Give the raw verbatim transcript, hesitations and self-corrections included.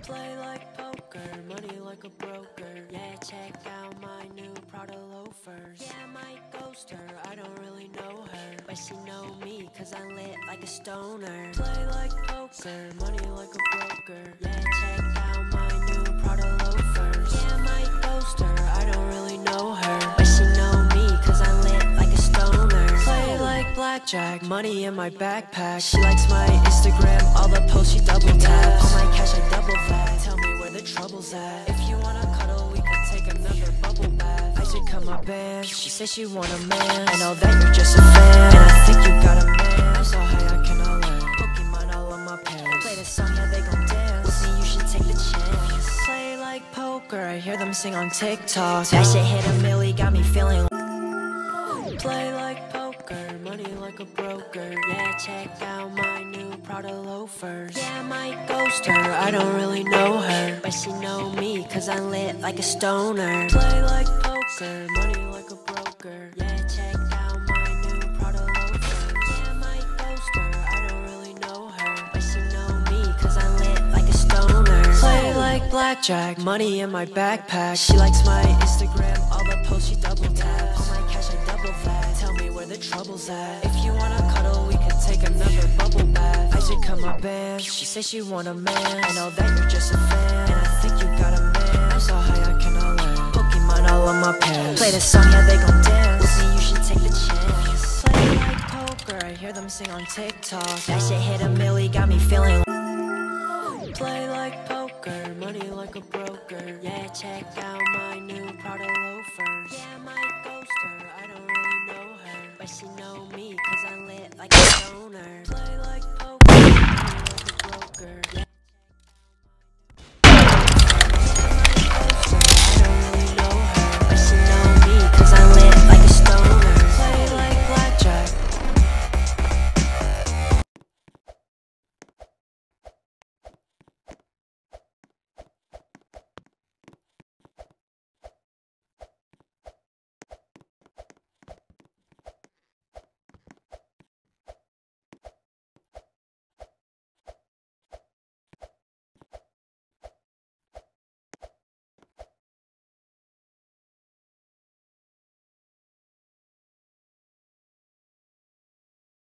Play like poker, money like a broker. Yeah, check out my new Prada loafers. Yeah, I might ghost her, I don't really know her, but she know me cause I'm lit like a stoner. Play like poker, money like a broker. Yeah, check out my new Prada loafers. Yeah, I might ghost her, I don't really know her, but she know me cause I'm lit like a stoner. Play like blackjack, money in my backpack. She likes my Instagram, all the posts she double taps. All my cash I double that, tell me where the trouble's at. If you wanna cuddle, we can take another bubble bath. I should cut my band, she says she want a man. I know that you're just a fan, and I think you got a man. I'm so high I cannot learn, Pokemon all on my pants. Play this song, yeah they gon' dance. With me you should take the chance. Play like poker, I hear them sing on TikTok. That shit hit a milli, got me feeling. Play like poker, money like a broker. Yeah, check out my new Prada loafers. Yeah, I might ghost her, I don't really know her, but she know me cause I'm lit like a stoner. Play like poker, money like a broker. Yeah, check out my new Prada loafers. Yeah, I might ghost her, I don't really know her, but she know me cause I'm lit like a stoner. Play like blackjack, money in my backpack. She likes my Instagram, all the posts she double taps. All my cash I double that, tell me where the trouble's at. If you wanna cuddle, we can take another bubble bath. I should cut my band, she says she want a man. I know that you're just a fan, and I think you got a man. I'm so high I cannot learn, Pokemon all on my pants. Play this song, yeah they gon' dance. With me you should take the chance. Play like poker, I hear them sing on TikTok. That shit hit a milli, got me feeling. Play like poker, money like a broker. Yeah, check out my new Prada loafers. Yeah, I might ghost her, I don't really know her, but she know me cause I'm lit like a stoner. Play